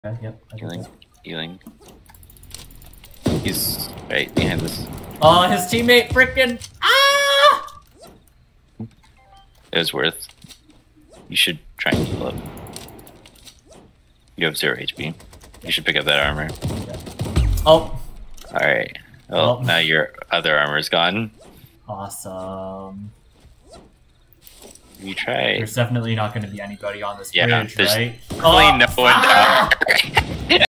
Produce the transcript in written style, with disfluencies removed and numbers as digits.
Yep. Healing. Healing. He's right behind this. Oh, his teammate freaking. Ah! It was worth. You should try and heal up. You have 0 HP. You should pick up that armor. Oh. Alright. Well, now your other armor is gone. Awesome. You try. There's definitely not going to be anybody on this Yeah, bridge, there's right? probably no one down.